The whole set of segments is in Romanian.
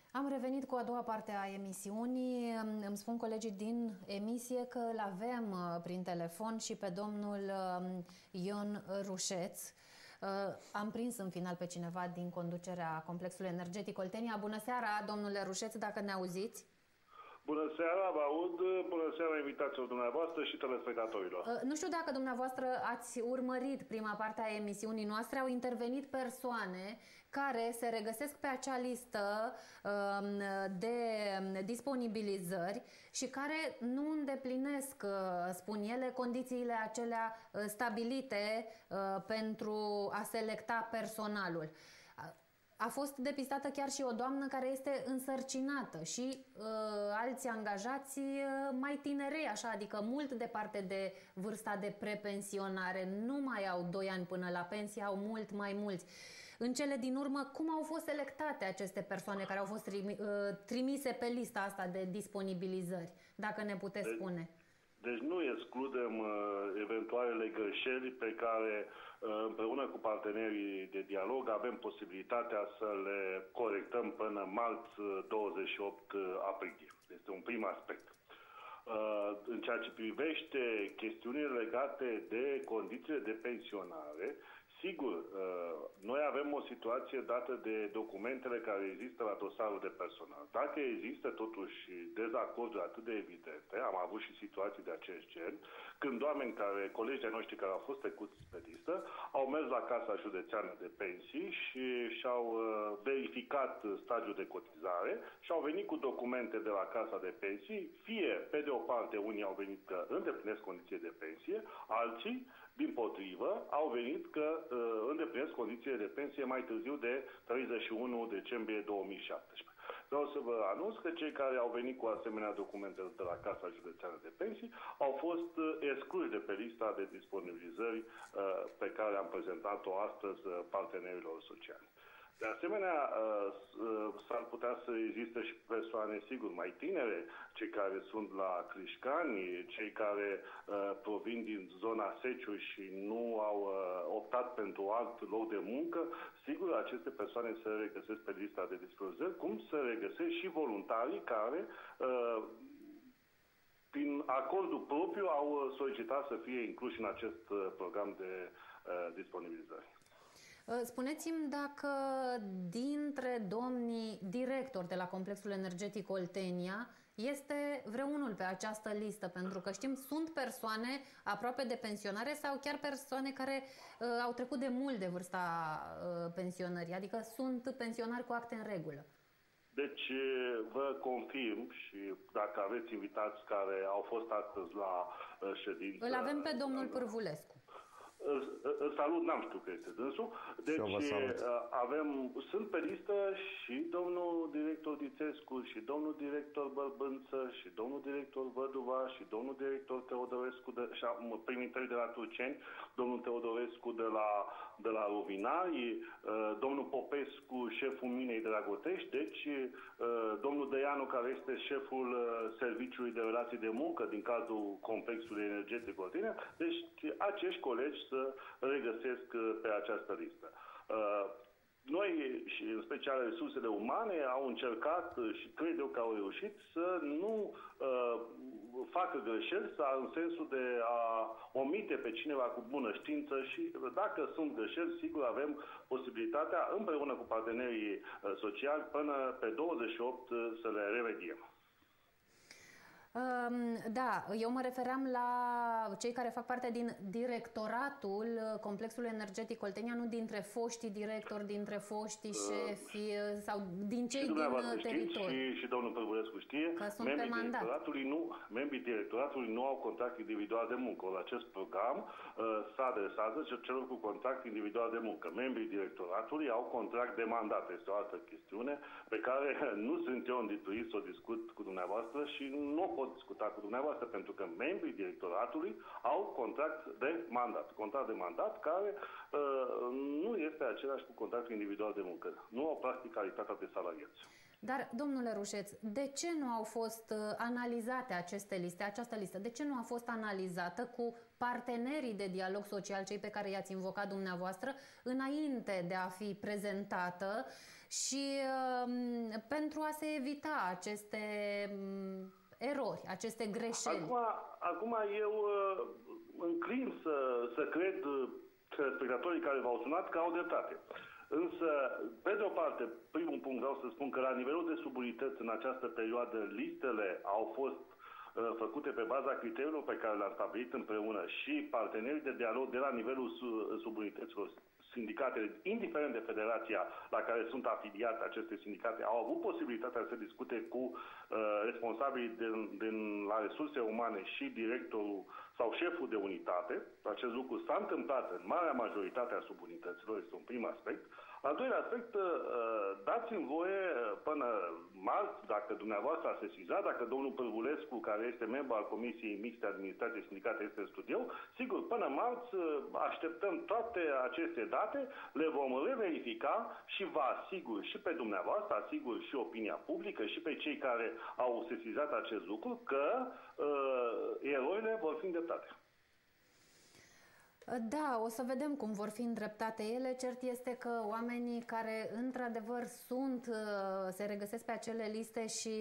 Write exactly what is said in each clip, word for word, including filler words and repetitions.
Am revenit cu a doua parte a emisiunii. Îmi spun colegii din emisie că îl avem prin telefon și pe domnul Ion Rușeț. Am prins în final pe cineva din conducerea Complexului Energetic Oltenia. Bună seara, domnule Rușeț, dacă ne auziți. Bună seara, vă aud. Bună seara invitațiilor dumneavoastră și telespectatorilor. Nu știu dacă dumneavoastră ați urmărit prima parte a emisiunii noastre. Au intervenit persoane care se regăsesc pe acea listă de disponibilizări și care nu îndeplinesc, spun ele, condițiile acelea stabilite pentru a selecta personalul. A fost depistată chiar și o doamnă care este însărcinată și uh, alți angajați uh, mai tinerei, așa, adică mult departe de vârsta de prepensionare. Nu mai au doi ani până la pensie, au mult mai mulți. În cele din urmă, cum au fost selectate aceste persoane care au fost trimi, uh, trimise pe lista asta de disponibilizări, dacă ne puteți de spune? Deci nu excludem uh, eventualele greșeli pe care uh, împreună cu partenerii de dialog avem posibilitatea să le corectăm până marți douăzeci și opt aprilie. Este un prim aspect. Uh, în ceea ce privește chestiunile legate de condițiile de pensionare, sigur, noi avem o situație dată de documentele care există la dosarul de personal. Dacă există totuși dezacorduri atât de evidente, am avut și situații de acest gen, când oameni care, colegii noștri care au fost trecuți pe listă, au mers la Casa Județeană de Pensii și și-au verificat stadiul de cotizare și au venit cu documente de la Casa de Pensii, fie, pe de o parte, unii au venit că îndeplinesc condiții de pensie, alții, dimpotrivă, au venit că uh, îndeplinesc condițiile de pensie mai târziu de treizeci și unu decembrie două mii șaptesprezece. Vreau să vă anunț că cei care au venit cu asemenea documente de la Casa Județeană de Pensii au fost uh, excluși de pe lista de disponibilizări uh, pe care am prezentat-o astăzi uh, partenerilor sociali. De asemenea, s-ar putea să existe și persoane, sigur, mai tinere, cei care sunt la Crișcani, cei care provin din zona Seciu și nu au optat pentru alt loc de muncă. Sigur, aceste persoane se regăsesc pe lista de disponibilizări, cum se regăsesc și voluntarii care, prin acordul propriu, au solicitat să fie incluși în acest program de disponibilizări. Spuneți-mi dacă dintre domnii directori de la Complexul Energetic Oltenia este vreunul pe această listă, pentru că știm, sunt persoane aproape de pensionare sau chiar persoane care uh, au trecut de mult de vârsta uh, pensionării, adică sunt pensionari cu acte în regulă. Deci vă confirm și dacă aveți invitați care au fost astăzi la uh, ședință... Îl avem pe domnul Pârvulescu. Îl salut, n-am știut că este dânsul. Deci avem, sunt pe listă și domnul director Dițescu, și domnul director Bărbânță, și domnul director Văduva, și domnul director Teodorescu, de, și primii trei de la Turceni, domnul Teodorescu de la, de la Rovinari, domnul Popescu, șeful minei de la Gotești, deci domnul Deianu, care este șeful Serviciului de Relații de Muncă din cadrul Complexului Energetic Oltenia. Deci acești colegi să regăsesc pe această listă. Noi, și în special resursele umane, au încercat și cred eu că au reușit să nu uh, facă greșeli, să, în sensul de a omite pe cineva cu bună știință și dacă sunt greșeli, sigur avem posibilitatea, împreună cu partenerii uh, sociali, până pe douăzeci și opt să le remediem. Da, eu mă refeream la cei care fac parte din directoratul Complexului Energetic Oltenia, nu dintre foștii directori, dintre foștii șefi sau din cei din teritoriu. Și, și domnul Pârvulescu știe, că sunt pe mandat. Directoratului nu, membrii directoratului nu au contract individual de muncă. Acest program uh, se adresează celor cu contract individual de muncă. Membrii directoratului au contract de mandat. Este o altă chestiune pe care nu sunt eu îndituit să o discut cu dumneavoastră și nu pot discuta cu dumneavoastră, pentru că membrii directoratului au contract de mandat. Contract de mandat care uh, nu este același cu contractul individual de muncă. Nu au practic calitatea de salariați. Dar, domnule Rușeț, de ce nu au fost analizate aceste liste, această listă? De ce nu a fost analizată cu partenerii de dialog social, cei pe care i-ați invocat dumneavoastră, înainte de a fi prezentată și pentru a se evita aceste erori, aceste greșeli. Acum, acum eu înclin să, să cred telespectatorii care v-au sunat că au dreptate. Însă, pe de o parte, primul punct vreau să spun că la nivelul de subunități în această perioadă listele au fost uh, făcute pe baza criteriilor pe care le-am stabilit împreună și partenerii de dialog de la nivelul subunităților, sindicatele, indiferent de federația la care sunt afiliate aceste sindicate, au avut posibilitatea să discute cu uh, responsabilii din, din la resurse umane și directorul sau șeful de unitate. Acest lucru s-a întâmplat în marea majoritate a subunităților, este un prim aspect. Al doilea aspect, dați-mi voie până marți, dacă dumneavoastră a sesizat, dacă domnul Pârvulescu, care este membru al Comisiei Mixte Administrație Sindicate, este în studio, sigur, până marți așteptăm toate aceste date, le vom reverifica și vă asigur și pe dumneavoastră, asigur și opinia publică și pe cei care au sesizat acest lucru, că uh, eroile vor fi îndreptate. Da, o să vedem cum vor fi îndreptate ele. Cert este că oamenii care într-adevăr sunt, se regăsesc pe acele liste și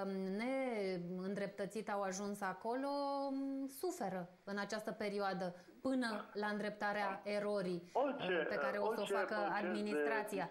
neîndreptățit au ajuns acolo, suferă în această perioadă până la îndreptarea erorii orice, pe care o să o facă administrația.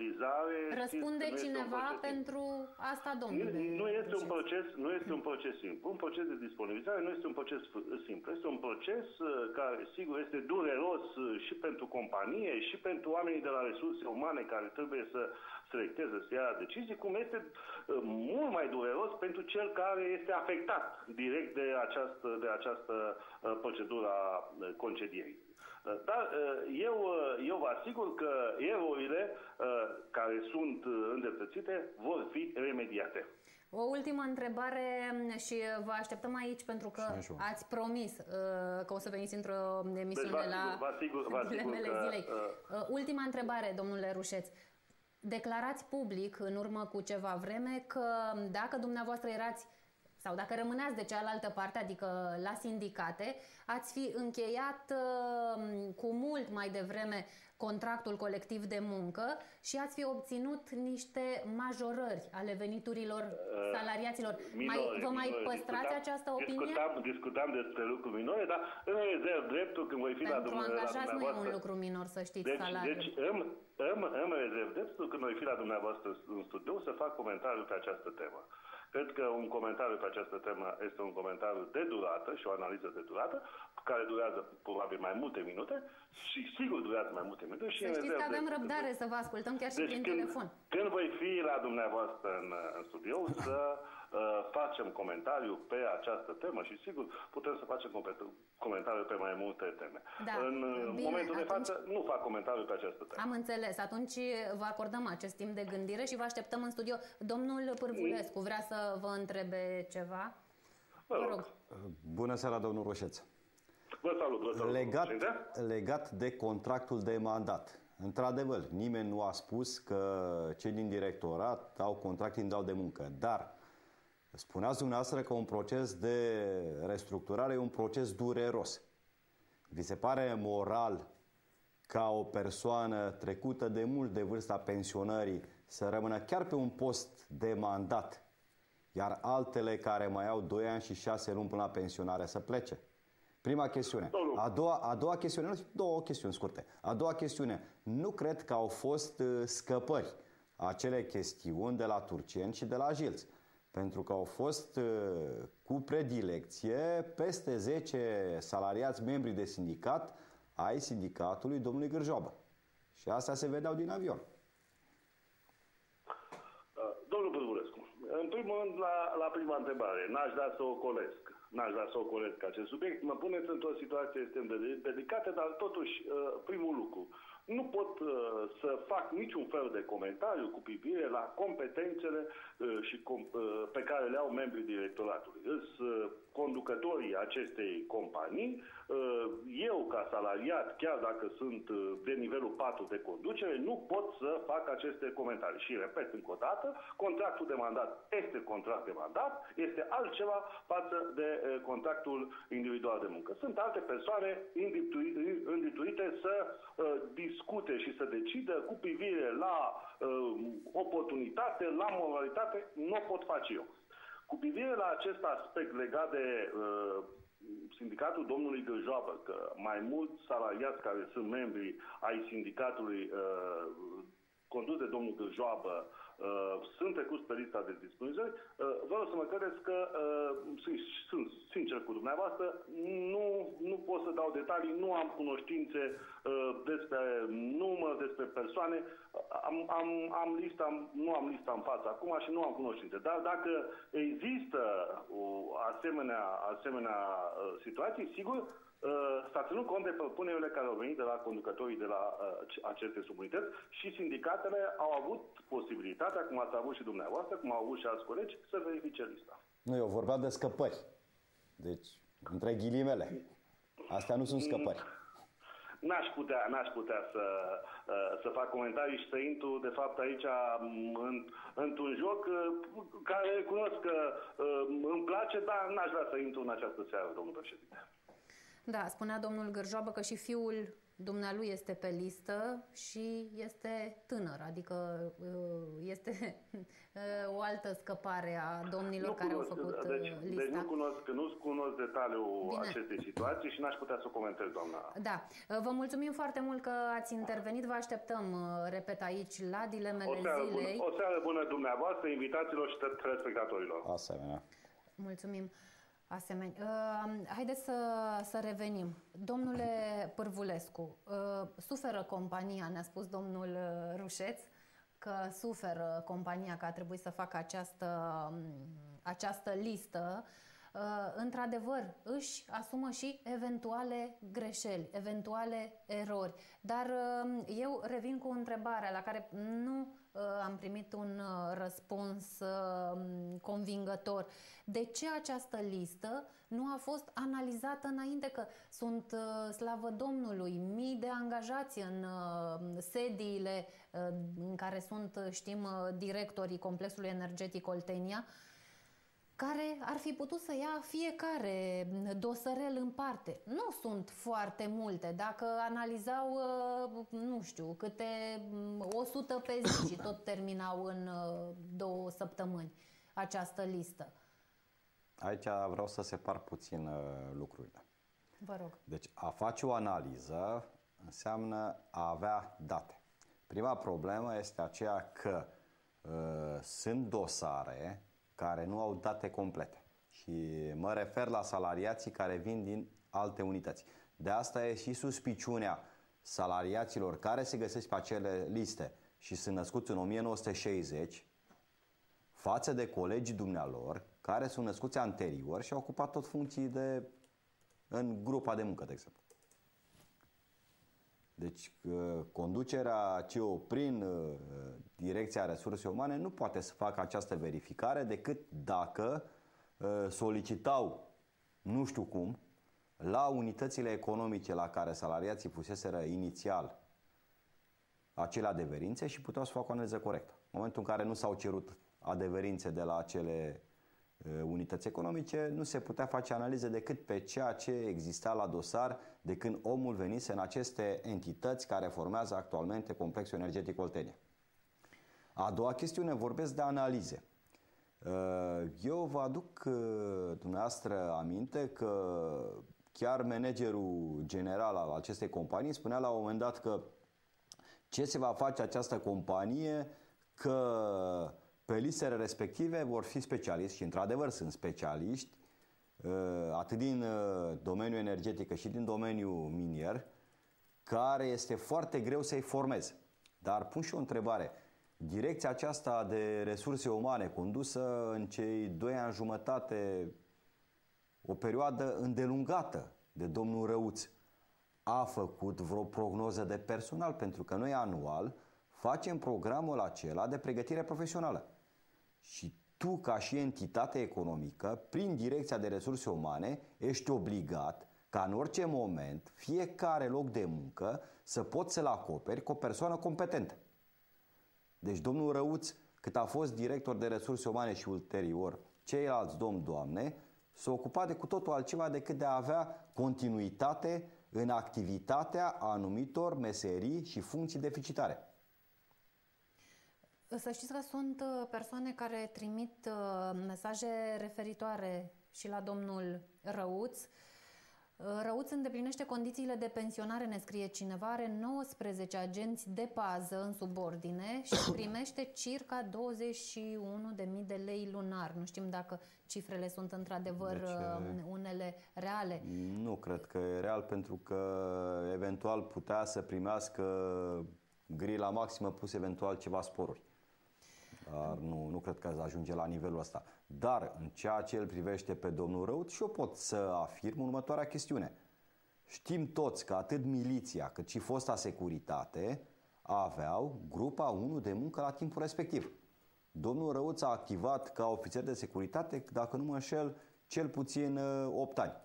Răspunde cineva pentru asta, domnule? Nu este un proces, nu este un proces simplu. Un proces de disponibilizare nu este un proces simplu. Este un proces care, sigur, este dureros și pentru companie și pentru oamenii de la resurse umane care trebuie să selecteze, să ia decizii, cum este mult mai dureros pentru cel care este afectat direct de această, de această procedură a concedierii. Dar eu, eu vă asigur că erorile care sunt îndreptățite vor fi remediate. O ultimă întrebare și vă așteptăm aici pentru că ați promis că o să veniți într-o emisiune deci, la vă asigur, vă asigur dilemele că, zilei. Ultima întrebare, domnule Rușeț. Declarați public în urmă cu ceva vreme că dacă dumneavoastră erați sau dacă rămâneați de cealaltă parte, adică la sindicate, ați fi încheiat uh, cu mult mai devreme contractul colectiv de muncă și ați fi obținut niște majorări ale veniturilor salariaților. Minore, mai, vă mai minore. păstrați discutam, această opinie? Discutam, discutam despre lucruri minore, dar îmi rezerv dreptul când voi fi Pentru la dumneavoastră. Pentru angajat nu e un lucru minor, să știți, deci, salariul. Deci îmi, îmi, îmi rezerv dreptul când voi fi la dumneavoastră în studio să fac comentariu pe această temă. Cred că un comentariu pe această temă este un comentariu de durată și o analiză de durată, care durează probabil mai multe minute și sigur durează mai multe minute. Și să știți că avem răbdare să vă ascultăm chiar și deci prin când, telefon. Când voi fi la dumneavoastră în, în studio să uh, facem comentariu pe această temă și sigur putem să facem comentariu pe mai multe teme. Da, în bine, momentul atunci... de față nu fac comentariu pe această temă. Am înțeles. Atunci vă acordăm acest timp de gândire și vă așteptăm în studio. Domnul Pârvulescu vrea să vă întrebe ceva? Vă rog. Bună seara, domnul Roșeț. Vă salut, vă salut. Legat, legat de contractul de mandat. Într-adevăr, nimeni nu a spus că cei din directorat au contract individual de muncă, dar spuneați dumneavoastră că un proces de restructurare e un proces dureros. Vi se pare moral ca o persoană trecută de mult de vârsta pensionării să rămână chiar pe un post de mandat, iar altele care mai au doi ani și șase luni până la pensionare să plece? Prima chestiune. A doua, a doua chestiune, două chestiuni scurte. A doua chestiune, nu cred că au fost scăpări acele chestiuni de la turcieni și de la jilți, pentru că au fost cu predilecție peste zece salariați membri de sindicat ai sindicatului domnului Gârjoabă. Și astea se vedeau din avion. Domnul Pârvulescu, în primul rând, la, la prima întrebare, n-aș da să o colesc. N-aș vrea să ocolesc acest subiect. Mă puneți într-o situație extrem de delicată, dar totuși, primul lucru, nu pot să fac niciun fel de comentariu cu privire la competențele și pe care le au membrii directoratului. Sunt conducătorii acestei companii. Eu, ca salariat, chiar dacă sunt de nivelul patru de conducere, nu pot să fac aceste comentarii. Și repet încă o dată, contractul de mandat este contract de mandat, este altceva față de contractul individual de muncă. Sunt alte persoane înlituite să discute și să decidă cu privire la oportunitate, la moralitate, nu o pot face eu. Cu privire la acest aspect legat de uh, sindicatul domnului Gârjoabă, că mai mulți salariați care sunt membri ai sindicatului uh, condus de domnul Gârjoabă uh, sunt trecuți pe lista de disponibilizări, uh, vreau să mă credeți că uh, sunt, sunt sincer cu dumneavoastră, nu, nu pot să dau detalii, nu am cunoștințe uh, despre număr, despre persoane, am, am, am lista, nu am lista în față acum și nu am cunoștințe. Dar dacă există o asemenea, asemenea uh, situații, sigur, s-a ținut cont de propunerile care au venit de la conducătorii de la uh, aceste subunități și sindicatele au avut posibilitatea, cum ați avut și dumneavoastră, cum au avut și alți colegi, să verifice lista. Nu, eu vorbeam de scăpări. Deci, între ghilimele. Astea nu sunt scăpări. N-aș putea, n-aș putea să, uh, să fac comentarii și să intru, de fapt, aici în, într-un joc uh, care recunosc că uh, îmi place, dar n-aș vrea să intru în această seară, domnul președinte. Da, spunea domnul Gârjoabă că și fiul dumnealui este pe listă și este tânăr, adică este o altă scăpare a domnilor nu care cunosc, au făcut deci, lista. Deci nu cunosc, nu cunosc detaliul Bine. acestei situații și n-aș putea să o comentez, doamna. Da, vă mulțumim foarte mult că ați intervenit, vă așteptăm, repet, aici la Dilemele o seară Zilei. Bună, o seară bună dumneavoastră, invitaților și telespectatorilor. Asemenea. Mulțumim. Asemenea. Uh, haideți să, să revenim. Domnule Pârvulescu, uh, suferă compania, ne-a spus domnul Rușeț, că suferă compania că a trebuit să facă această, această listă. Uh, într-adevăr, își asumă și eventuale greșeli, eventuale erori. Dar uh, eu revin cu întrebarea la care nu am primit un răspuns convingător. De ce această listă nu a fost analizată înainte? Că sunt, slavă Domnului, mii de angajați în sediile în care sunt, știm, directorii Complexului Energetic Oltenia, care ar fi putut să ia fiecare dosărel în parte. Nu sunt foarte multe. Dacă analizau, nu știu, câte o sută pe zi și tot terminau în două săptămâni această listă. Aici vreau să separ puțin lucrurile. Vă rog. Deci a face o analiză înseamnă a avea date. Prima problemă este aceea că uh, sunt dosare care nu au date complete. Și mă refer la salariații care vin din alte unități. De asta e și suspiciunea salariaților care se găsesc pe acele liste și sunt născuți în o mie nouă sute șaizeci față de colegii dumnealor care sunt născuți anterior și au ocupat tot funcții de, în grupa de muncă, de exemplu. Deci conducerea C E O prin Direcția Resurse Umane nu poate să facă această verificare decât dacă solicitau, nu știu cum, la unitățile economice la care salariații fuseseră inițial acele adeverințe și puteau să facă o analiză corectă. În momentul în care nu s-au cerut adeverințe de la acele unități economice, nu se putea face analize decât pe ceea ce exista la dosar de când omul venise în aceste entități care formează actualmente Complexul Energetic Oltenia. A doua chestiune, vorbesc de analize. Eu vă aduc dumneavoastră aminte că chiar managerul general al acestei companii spunea la un moment dat că ce se va face această companie, că pe listele respective vor fi specialiști și într-adevăr sunt specialiști atât din domeniul energetic cât și din domeniul minier, care este foarte greu să-i formeze. Dar pun și o întrebare. Direcția aceasta de resurse umane, condusă în cei doi ani jumătate, o perioadă îndelungată de domnul Răuț, a făcut vreo prognoză de personal? Pentru că noi anual facem programul acela de pregătire profesională. Și tu, ca și entitate economică, prin Direcția de Resurse Umane, ești obligat ca în orice moment, fiecare loc de muncă, să poți să-l acoperi cu o persoană competentă. Deci domnul Răuț, cât a fost director de resurse umane și ulterior ceilalți domni, doamne, s-a ocupat de cu totul altceva decât de a avea continuitate în activitatea anumitor meserii și funcții deficitare. Să știți că sunt persoane care trimit mesaje referitoare și la domnul Răuț. Răuț îndeplinește condițiile de pensionare, ne scrie cineva, are nouăsprezece agenți de pază în subordine și primește circa douăzeci și unu de mii de lei lunar. Nu știm dacă cifrele sunt într-adevăr deci, unele reale. Nu cred că e real, pentru că eventual putea să primească grila maximă plus eventual ceva sporuri. Dar nu, nu cred că ajunge la nivelul ăsta. Dar în ceea ce îl privește pe domnul Răuț, și eu pot să afirm următoarea chestiune. Știm toți că atât miliția cât și fosta securitate aveau grupa unu de muncă la timpul respectiv. Domnul Răuț a activat ca ofițer de securitate, dacă nu mă înșel, cel puțin opt ani.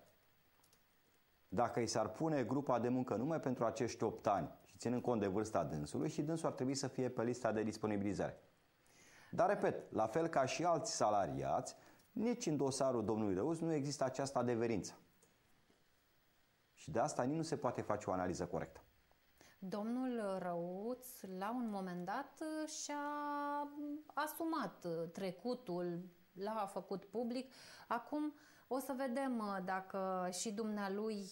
Dacă îi s-ar pune grupa de muncă numai pentru acești opt ani și ținând cont de vârsta dânsului, și dânsul ar trebui să fie pe lista de disponibilizare. Dar, repet, la fel ca și alți salariați, nici în dosarul domnului Răuț nu există această adeverință. Și de asta nici nu se poate face o analiză corectă. Domnul Răuț, la un moment dat, și-a asumat trecutul, l-a făcut public. Acum o să vedem dacă și dumnealui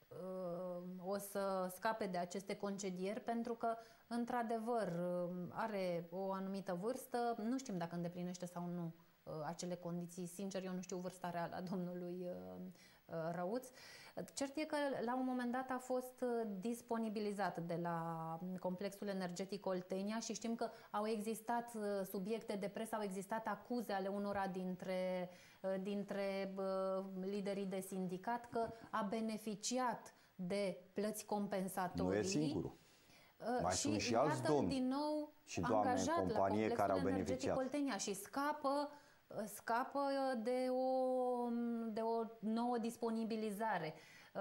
o să scape de aceste concedieri, pentru că, într-adevăr, are o anumită vârstă. Nu știm dacă îndeplinește sau nu acele condiții. Sincer, eu nu știu vârsta reală a domnului Răuț. Cert e că la un moment dat a fost disponibilizat de la complexul energetic Oltenia și știm că au existat subiecte de presă, au existat acuze ale unora dintre, dintre liderii de sindicat că a beneficiat de plăți compensatorii. Nu e singurul. Mai și sunt și alți domni din nou și doamne în companie care au beneficiat. Oltenia și scapă scapă de o, de o nouă disponibilizare.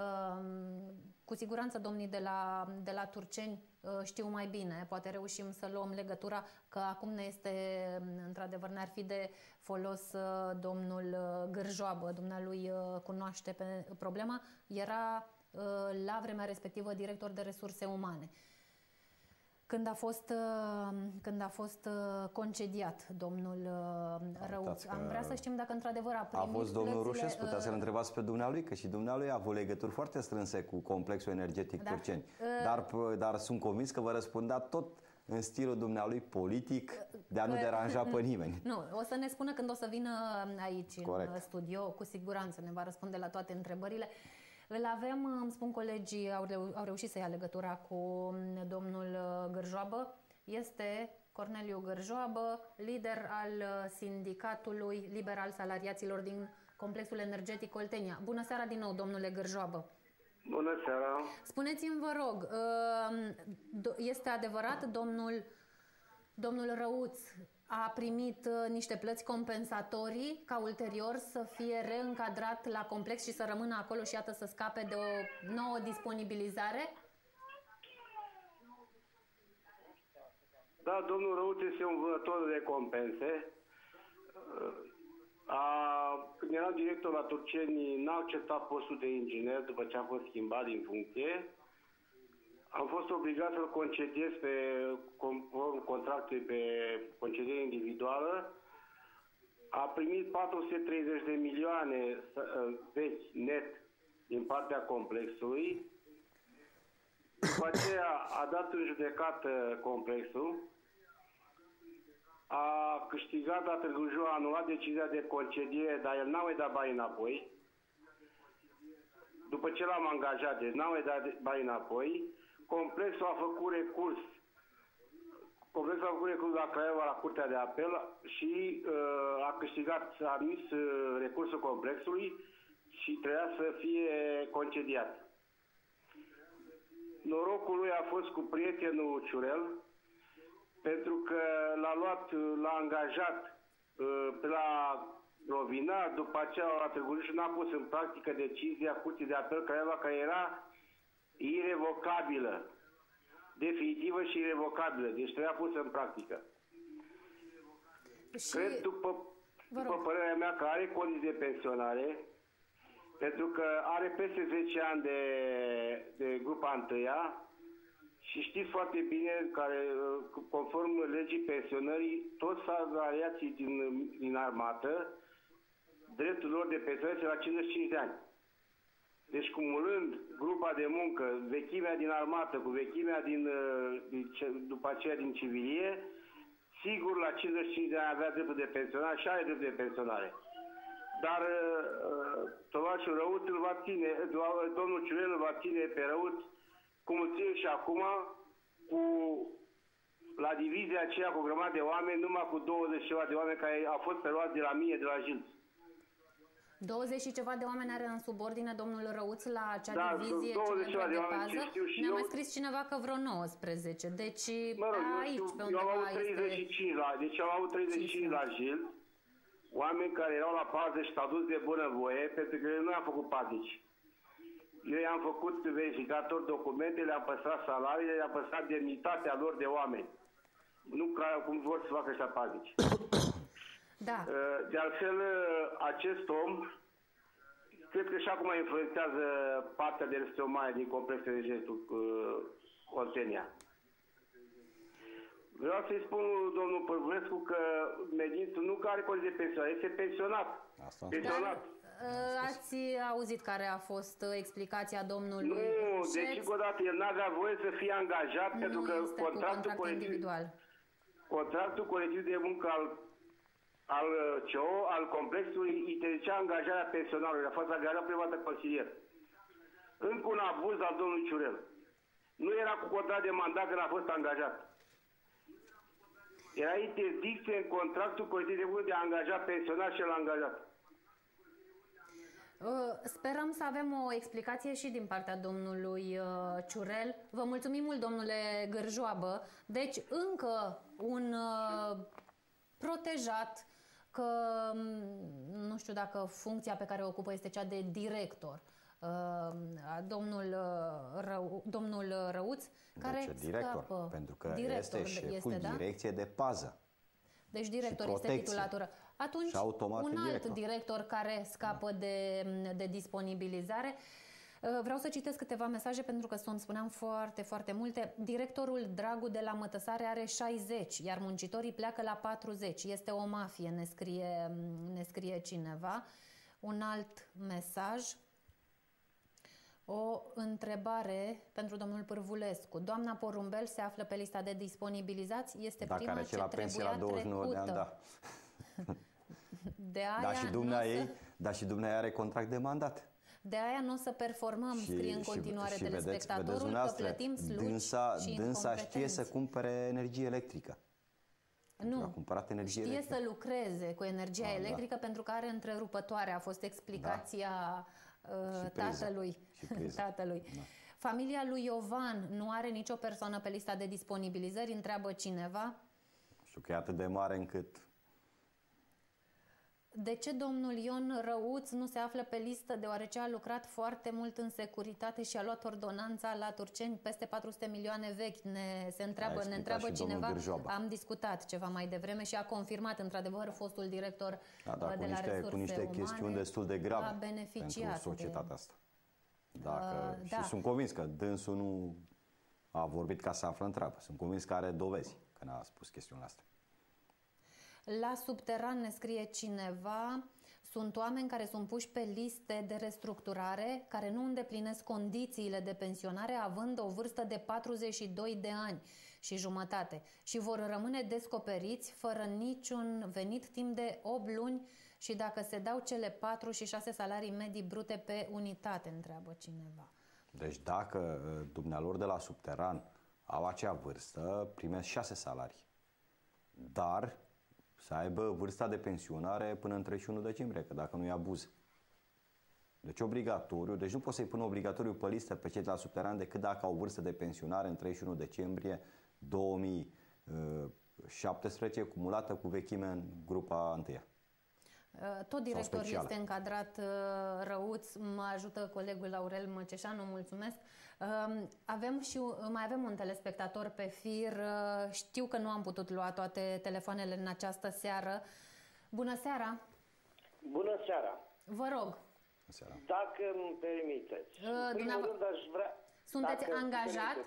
Cu siguranță domnii de la, de la Turceni știu mai bine, poate reușim să luăm legătura, că acum ne este, într-adevăr, ne-ar fi de folos domnul Gârjoabă, dumnealui cunoaște pe problema, era la vremea respectivă director de resurse umane. Când a fost, când a fost concediat domnul Răuț. Am vrea să știm dacă într-adevăr a primit A fost domnul plățile... Rușescu, putea să-l întrebați pe dumnealui, că și dumnealui a avut legături foarte strânse cu complexul energetic da. Turceni. Dar, dar sunt convins că vă răspundea tot în stilul dumnealui politic, de a nu deranja pe nimeni. Nu, o să ne spună când o să vină aici Corect. În studio, cu siguranță ne va răspunde la toate întrebările. Îl avem, îmi spun colegii, au, reu au reușit să ia legătura cu domnul Gârjoabă. Este Corneliu Gârjoabă, lider al sindicatului liber al salariaților din complexul energetic Oltenia. Bună seara din nou, domnule Gârjoabă. Bună seara. Spuneți-mi, vă rog, este adevărat, domnul, domnul Răuț a primit niște plăți compensatorii ca ulterior să fie reîncadrat la complex și să rămână acolo și iată să scape de o nouă disponibilizare? Da, domnul Răuț este un vânător de compense. A, când era director la Turceni, n-a acceptat postul de inginer după ce a fost schimbat din funcție. Am fost obligat să-l concediez pe conform contractului pe concediere individuală. A primit patru sute treizeci de milioane vechi net din partea complexului. După aceea a dat în judecată complexul. A câștigat la Târgu Jiu, a anulat decizia de concediere, dar el n-a mai dat bani înapoi. După ce l-am angajat, deci n-a mai dat bani înapoi. Complexul a făcut recurs. Complexul a făcut recurs la Craiova, la Curtea de Apel și uh, a câștigat, a admis uh, recursul complexului și trebuia să fie concediat. Norocul lui a fost cu prietenul Ciurel, pentru că l-a luat, l-a angajat uh, pe la Rovina, după aceea la Târgu Jiu și n-a pus în practică decizia Curții de Apel Craiova, care era irevocabilă, definitivă și irevocabilă, deci trebuia pusă în practică. Și... Cred, după, după părerea mea, că are condiții de pensionare, pentru că are peste zece ani de, de grupa întâia Și știți foarte bine, care, conform legii pensionării, toți salariații din, din armată, dreptul lor de pensionare este la cincizeci și cinci de ani. Deci, cumulând grupa de muncă, vechimea din armată cu vechimea din, din, după aceea din civilie, sigur, la cincizeci și cinci de ani avea dreptul de pensionare și are dreptul de pensionare. Dar tovarășul Răuț îl va ține, domnul Ciurel îl va ține pe Răuț, cum îl ține și acum, cu, la divizia aceea cu o grămadă de oameni, numai cu douăzeci ceva de oameni care au fost preluați de la mine, de la Jilț. douăzeci și ceva de oameni are în subordine domnul Răuț la acea da, divizie douăzeci ceva de, de pază. Ne-a eu... mai scris cineva că vreo nouăsprezece. Deci mă rog, aici, știu, pe eu am avut este... treizeci și cinci la, deci am avut treizeci și cinci la Jilț, oameni care erau la pază și s-au dus de bunăvoie, pentru că eu nu am făcut pazici. Eu i-am făcut verificator documente, le-am păstrat salariile, le-am păstrat demnitatea lor de oameni. Nu ca cum vor să facă ăștia pazici. Da. De altfel, acest om, cred că și acum influențează partea de restomaie din complexul energetic Oltenia. Vreau să-i spun domnul Pârvulescu că Medințul nu are condiții de pensionare, este pensionat. Asta pensionat. Dar, ați auzit care a fost explicația domnului Nu, Șeț? deci încă o dată el n-avea voie să fie angajat nu pentru că este contractul contract colectiv, individual. contractul colectiv de muncă al, al C O, al complexului, interzicea angajarea pensionarilor, a fost angajat privată consilier. Încă un abuz al domnului Ciurel. Nu era cu contract de mandat când a fost angajat. Era interdicție în contractul colectiv de muncă de a angaja pensionar și l-a angajat. Sperăm să avem o explicație și din partea domnului Ciurel. Vă mulțumim mult, domnule Gârjoabă. Deci, încă un protejat, că nu știu dacă funcția pe care o ocupă este cea de director, domnul, Rău, domnul Răuț, care de ce director? scapă. Pentru că director este șeful este, da? direcție de pază. Deci director este titulatură. Atunci, un alt director. director care scapă da. de, de disponibilizare. Vreau să citesc câteva mesaje pentru că sunt, spuneam, foarte, foarte multe. Directorul Dragu de la Mătăsare are șaizeci, iar muncitorii pleacă la patruzeci. Este o mafie, ne scrie, ne scrie cineva. Un alt mesaj. O întrebare pentru domnul Pârvulescu. Doamna Porumbel se află pe lista de disponibilizați? Este Dacă prima are ce la pensie la douăzeci și nouă de ani, da. De aia da, și dumnea ei, să... da, și dumnea are contract de mandat. De aia nu o să performăm, și, scrie în continuare și, telespectatorul, vedeți, vedeți că plătim slugi dânsa, și dânsa știe să cumpere energie electrică. Nu, a cumpărat energie știe electrică. să lucreze cu energia a, electrică, da. Pentru că are întrerupătoare. A fost explicația da. uh, tatălui. tatălui. Da. Familia lui Iovan nu are nicio persoană pe lista de disponibilizări? Întreabă cineva. Știu că e atât de mare încât... De ce domnul Ion Răuț nu se află pe listă? Deoarece a lucrat foarte mult în securitate și a luat ordonanța la Turceni, peste patru sute milioane vechi. Ne, se întreabă, ne întreabă cineva. Am discutat ceva mai devreme și a confirmat, într-adevăr, fostul director da, da, de cu la niște, resurse cu niște umane chestiuni destul de grave a beneficiat pentru societatea de... asta. Dacă, uh, și da. sunt convins că dânsul nu a vorbit ca să află în treabă. Sunt convins că are dovezi când a spus chestiunile astea. La subteran, ne scrie cineva, sunt oameni care sunt puși pe liste de restructurare, care nu îndeplinesc condițiile de pensionare, având o vârstă de patruzeci și doi de ani și jumătate și vor rămâne descoperiți fără niciun venit timp de opt luni și dacă se dau cele patru și șase salarii medii brute pe unitate, întreabă cineva. Deci dacă dumnealor de la subteran au acea vârstă, primesc șase salarii. Dar să aibă vârsta de pensionare până în treizeci și unu decembrie, că dacă nu e abuz. Deci obligatoriu, deci nu poți să-i pun obligatoriu pe listă pe cei de la subteran decât dacă au vârstă de pensionare în treizeci și unu decembrie două mii șaptesprezece, cumulată cu vechime în grupa întâia. Tot directorul este încadrat, Răuț, mă ajută colegul Aurel Măceșanu, mulțumesc. Avem și, mai avem un telespectator pe fir, știu că nu am putut lua toate telefoanele în această seară. Bună seara! Bună seara! Vă rog! Dacă îmi permiteți, uh, în primul rând aș vrea... Sunteți angajat?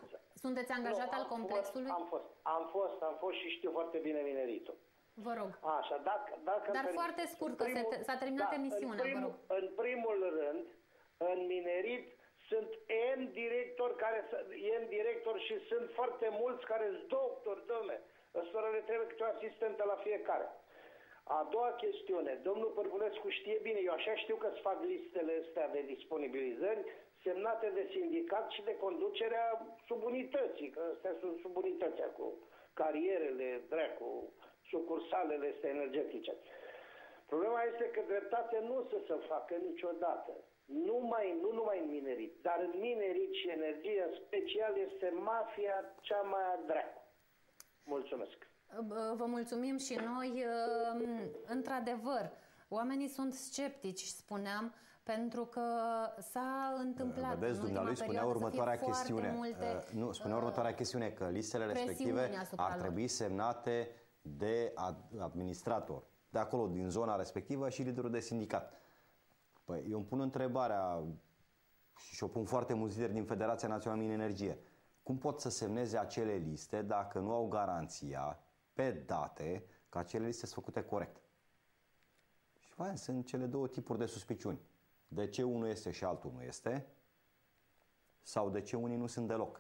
Sunteți angajat nu, al complexului? Fost, am fost, am fost, am fost și știu foarte bine mineritul. Vă rog. Așa, dacă, dacă Dar foarte scurt, că primul, s-a terminat da, emisiunea, în primul, vă rog. În primul rând, în minerit sunt N directori care N directori și sunt foarte mulți care sunt doctori, domne. Ăstora le trebuie câte o asistentă la fiecare. A doua chestiune, domnul Părvulescu știe bine, eu așa știu că îți fac listele astea de disponibilizări semnate de sindicat și de conducerea subunității, că astea sunt subunităția cu carierele, dracu, sucursalele astea energetice. Problema este că dreptate nu o să se facă niciodată. Numai, nu numai în minerit, dar în minerit și energie în special este mafia cea mai a dracu. Mulțumesc! Vă mulțumim și noi. Într-adevăr, oamenii sunt sceptici, spuneam, pentru că s-a întâmplat. Vedeți, dumnealui spunea următoarea chestiune. Multe, nu, spunea următoarea chestiune, că listele respective ar trebui semnate de administrator, de acolo, din zona respectivă, și liderul de sindicat. Păi, eu îmi pun întrebarea, și o pun foarte mulți lideri din Federația Națională Min Energie, cum pot să semneze acele liste dacă nu au garanția pe date că acele liste sunt făcute corect? Și vai, sunt cele două tipuri de suspiciuni. De ce unul este și altul nu este? Sau de ce unii nu sunt deloc?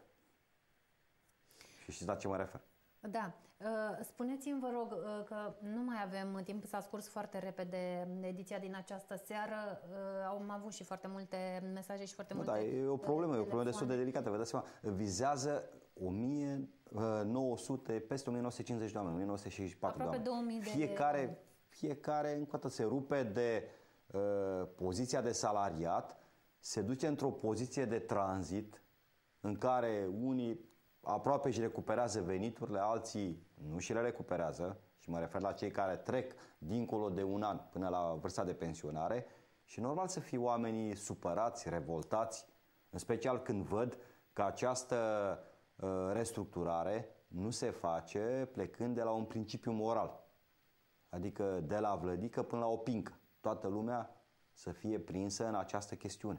Și știți la ce mă refer? Da. Spuneți-mi, vă rog, că nu mai avem timp, s-a scurs foarte repede ediția din această seară. Am avut și foarte multe mesaje și foarte nu, multe da, e o problemă, telefoane. E o problemă destul de delicată. Vă dați seama, vizează o mie nouă sute, peste o mie nouă sute cincizeci de oameni, o mie nouă sute șaizeci și patru aproape de oameni. două mii de fiecare, fiecare încă o dată se rupe de uh, poziția de salariat, se duce într-o poziție de tranzit în care unii aproape își recuperează veniturile, alții nu și le recuperează, și mă refer la cei care trec dincolo de un an până la vârsta de pensionare, și normal să fie oamenii supărați, revoltați, în special când văd că această uh, restructurare nu se face plecând de la un principiu moral, adică de la vlădică până la o pincă. Toată lumea să fie prinsă în această chestiune.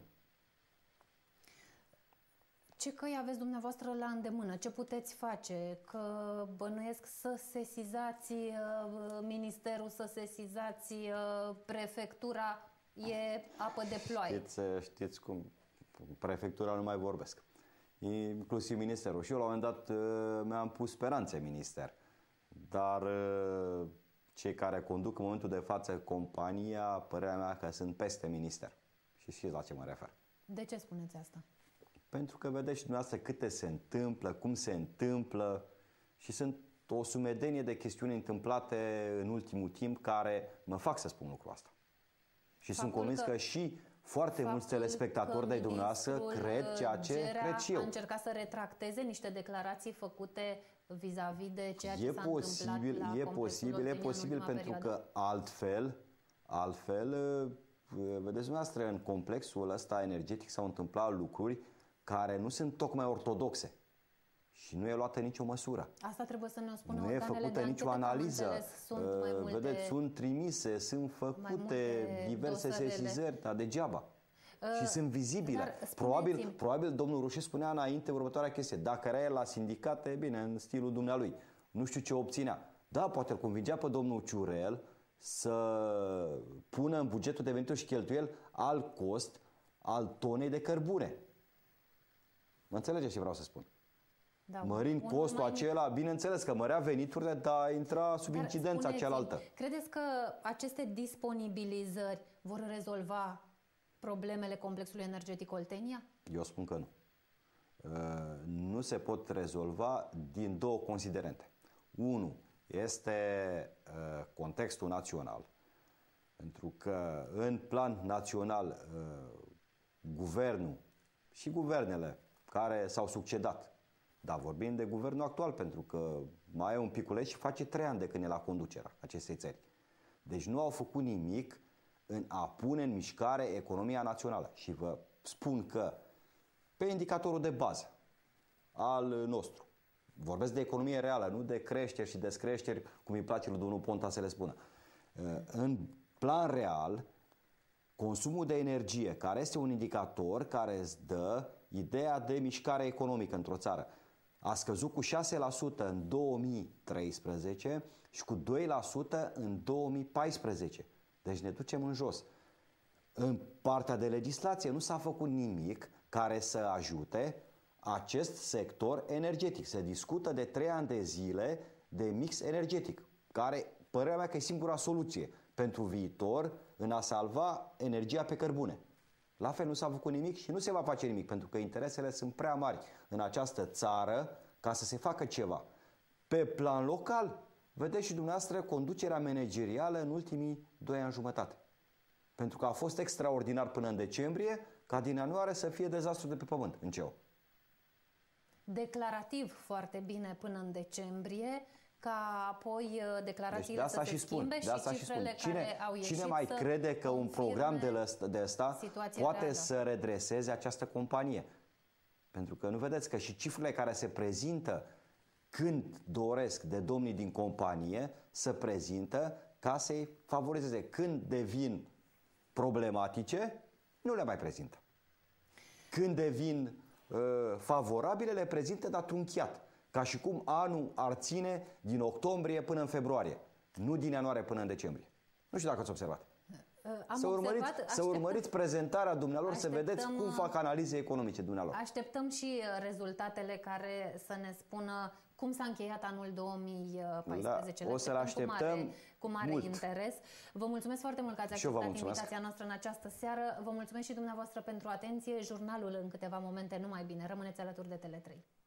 Ce căi aveți dumneavoastră la îndemână? Ce puteți face? Că bănuiesc să sesizați uh, ministerul, să sesizați uh, prefectura, e apă de ploaie. Știți, știți cum? Prefectura nu mai vorbesc. Inclusiv ministerul. Și eu la un moment dat uh, mi-am pus speranțe în minister. Dar uh, cei care conduc în momentul de față compania, părerea mea că sunt peste minister. Și știți la ce mă refer. De ce spuneți asta? Pentru că vedeți și dumneavoastră câte se întâmplă, cum se întâmplă, și sunt o sumedenie de chestiuni întâmplate în ultimul timp care mă fac să spun lucrul ăsta. Și faptul sunt convins că, că și foarte mulți telespectatori de dumneavoastră cred ceea ce Gerea cred și eu. A încercat să retracteze niște declarații făcute vis-a-vis de ceea ce e s-a posibil, întâmplat la e posibil, e posibil pentru perioadă. că altfel, altfel, vedeți dumneavoastră, în complexul ăsta energetic s-au întâmplat lucruri care nu sunt tocmai ortodoxe și nu e luată nicio măsură. Asta trebuie să ne o spună nu e făcută nicio analiză. Sunt mai multe, vedeți, sunt trimise, sunt făcute diverse dosarele. sesizări, dar degeaba. Uh, și sunt vizibile. Probabil, probabil domnul Rușe spunea înainte următoarea chestie. Dacă era el la sindicate, bine, în stilul dumnealui. Nu știu ce obținea. Da, poate îl convingea pe domnul Ciurel să pună în bugetul de venituri și cheltuieli alt cost al tonei de cărbune. Mă înțelegeți ce vreau să spun? Da, Mărind costul mai... acela, bineînțeles că mărea veniturile, dar intra sub dar incidența cealaltă. Credeți că aceste disponibilizări vor rezolva problemele complexului energetic Oltenia? Eu spun că nu. Nu se pot rezolva din două considerente. Unu este contextul național, pentru că în plan național guvernul și guvernele care s-au succedat, dar vorbim de guvernul actual, pentru că mai e un piculeț și face trei ani de când e la conducerea acestei țări. Deci nu au făcut nimic în a pune în mișcare economia națională. Și vă spun că pe indicatorul de bază al nostru, vorbesc de economie reală, nu de creșteri și descreșteri, cum îi place lui domnul Ponta să le spună. În plan real, consumul de energie, care este un indicator care îți dă ideea de mișcare economică într-o țară, a scăzut cu șase la sută în două mii treisprezece și cu doi la sută în două mii paisprezece. Deci ne ducem în jos. În partea de legislație nu s-a făcut nimic care să ajute acest sector energetic. Se discută de trei ani de zile de mix energetic, care, părerea mea că e singura soluție pentru viitor în a salva energia pe cărbune. La fel nu s-a făcut nimic și nu se va face nimic, pentru că interesele sunt prea mari în această țară ca să se facă ceva. Pe plan local, vedeți și dumneavoastră conducerea managerială în ultimii doi ani jumătate. Pentru că a fost extraordinar până în decembrie, ca din ianuarie să fie dezastru de pe pământ în C E O. Declarativ foarte bine până în decembrie, ca apoi declarațiile deci de să se și spun, schimbe de și cifrele cine, care au ieșit cine mai crede că un program de, ăsta, de ăsta poate reală. Să redreseze această companie? Pentru că nu vedeți că și cifrele care se prezintă când doresc de domnii din companie să prezintă ca să-i favorizeze. Când devin problematice, nu le mai prezintă. Când devin uh, favorabile, le prezintă, dar trunchiat. Ca și cum anul ar ține din octombrie până în februarie, nu din ianuarie până în decembrie. Nu știu dacă ați observat. Am să, urmăriți, observat, să urmăriți prezentarea dumnealor, așteptăm, să vedeți cum fac analize economice dumnealor. Așteptăm și rezultatele care să ne spună cum s-a încheiat anul două mii paisprezece. Da, o să-l așteptăm cu mare, cu mare mult. interes. Vă mulțumesc foarte mult că ați acceptat invitația noastră în această seară. Vă mulțumesc și dumneavoastră pentru atenție. Jurnalul în câteva momente, numai bine. Rămâneți alături de Tele trei.